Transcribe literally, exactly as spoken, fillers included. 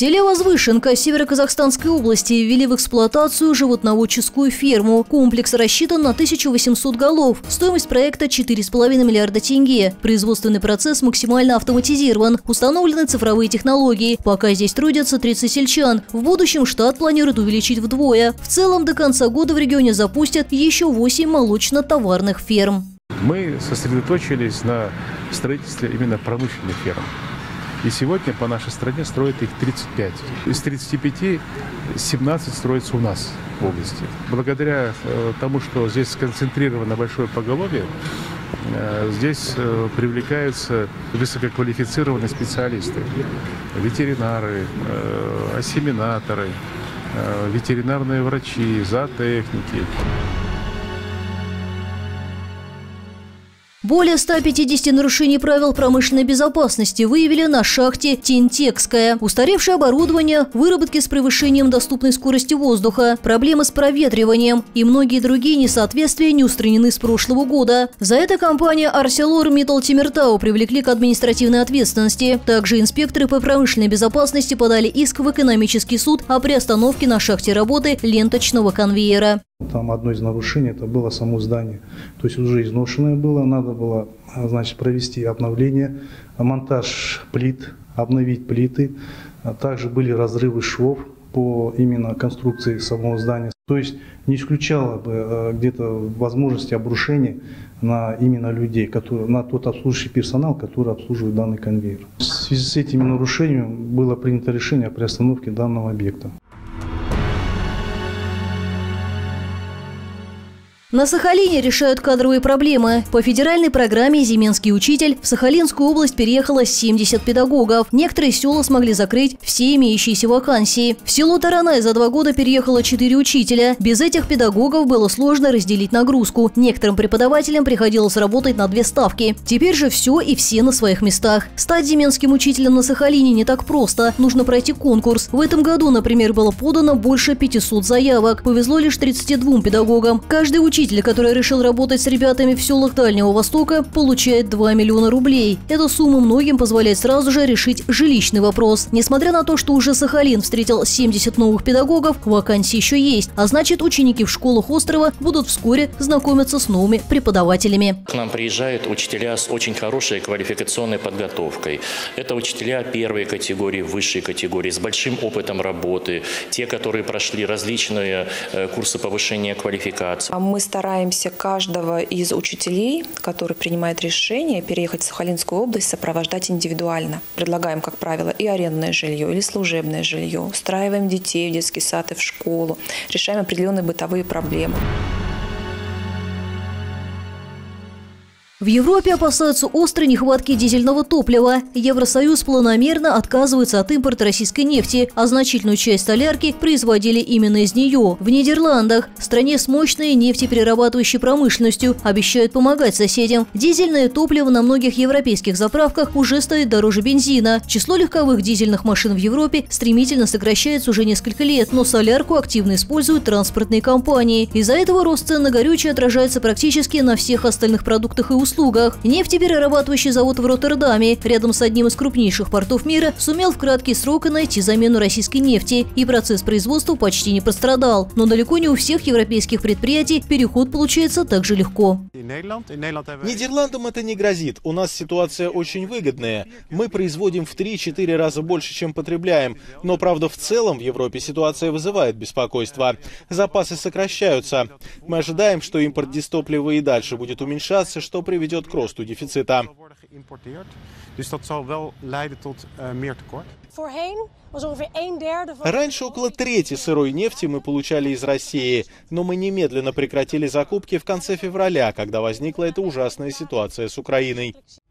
В селе Возвышенка Северо-Казахстанской области ввели в эксплуатацию животноводческую ферму. Комплекс рассчитан на тысячу восемьсот голов. Стоимость проекта четыре с половиной миллиарда тенге. Производственный процесс максимально автоматизирован. Установлены цифровые технологии. Пока здесь трудятся тридцать сельчан. В будущем штат планирует увеличить вдвое. В целом до конца года в регионе запустят еще восемь молочно-товарных ферм. Мы сосредоточились на строительстве именно промышленных ферм. И сегодня по нашей стране строят их тридцать пять. Из тридцати пяти семнадцать строится у нас в области. Благодаря э, тому, что здесь сконцентрировано большое поголовье, э, здесь э, привлекаются высококвалифицированные специалисты. Ветеринары, э, осеминаторы, э, ветеринарные врачи, зоотехники. Более ста пятидесяти нарушений правил промышленной безопасности выявили на шахте Тинтекская. Устаревшее оборудование, выработки с превышением доступной скорости воздуха, проблемы с проветриванием и многие другие несоответствия не устранены с прошлого года. За это компания ArcelorMittal Темиртау привлекли к административной ответственности. Также инспекторы по промышленной безопасности подали иск в экономический суд о приостановке на шахте работы ленточного конвейера. Там одно из нарушений – это было само здание. То есть уже изношенное было, надо было, значит, провести обновление, монтаж плит, обновить плиты. Также были разрывы швов по именно конструкции самого здания. То есть не исключало бы где-то возможности обрушения на именно людей, которые, на тот обслуживающий персонал, который обслуживает данный конвейер. В связи с этими нарушениями было принято решение о приостановке данного объекта. На Сахалине решают кадровые проблемы. По федеральной программе «Зименский учитель» в Сахалинскую область переехало семьдесят педагогов. Некоторые села смогли закрыть все имеющиеся вакансии. В село Таранай за два года переехало четыре учителя. Без этих педагогов было сложно разделить нагрузку. Некоторым преподавателям приходилось работать на две ставки. Теперь же все и все на своих местах. Стать зименским учителем на Сахалине не так просто. Нужно пройти конкурс. В этом году, например, было подано больше пятисот заявок. Повезло лишь тридцати двум педагогам. Каждый учитель, который решил работать с ребятами в селах Дальнего Востока, получает два миллиона рублей. Эта сумма многим позволяет сразу же решить жилищный вопрос. Несмотря на то, что уже Сахалин встретил семьдесят новых педагогов, вакансии еще есть. А значит, ученики в школах острова будут вскоре знакомиться с новыми преподавателями. К нам приезжают учителя с очень хорошей квалификационной подготовкой. Это учителя первой категории, высшей категории, с большим опытом работы. Те, которые прошли различные курсы повышения квалификации. Мы стараемся каждого из учителей, который принимает решение переехать в Сахалинскую область, сопровождать индивидуально. Предлагаем, как правило, и арендное жилье, или служебное жилье. Устраиваем детей в детский сад и в школу. Решаем определенные бытовые проблемы. В Европе опасаются острой нехватки дизельного топлива. Евросоюз планомерно отказывается от импорта российской нефти, а значительную часть солярки производили именно из нее. В Нидерландах, стране с мощной нефтеперерабатывающей промышленностью, обещают помогать соседям. Дизельное топливо на многих европейских заправках уже стоит дороже бензина. Число легковых дизельных машин в Европе стремительно сокращается уже несколько лет, но солярку активно используют транспортные компании. Из-за этого рост цен на горючее отражается практически на всех остальных продуктах и услугах. услугах. Нефтеперерабатывающий завод в Роттердаме, рядом с одним из крупнейших портов мира, сумел в краткий срок найти замену российской нефти, и процесс производства почти не пострадал. Но далеко не у всех европейских предприятий переход получается так же легко. Нидерландам это не грозит. У нас ситуация очень выгодная. Мы производим в три-четыре раза больше, чем потребляем. Но, правда, в целом в Европе ситуация вызывает беспокойство. Запасы сокращаются. Мы ожидаем, что импорт дистоплива и дальше будет уменьшаться, что приведет к росту дефицита. Раньше около трети сырой нефти мы получали из России, но мы немедленно прекратили закупки в конце февраля, когда возникла эта ужасная ситуация с Украиной.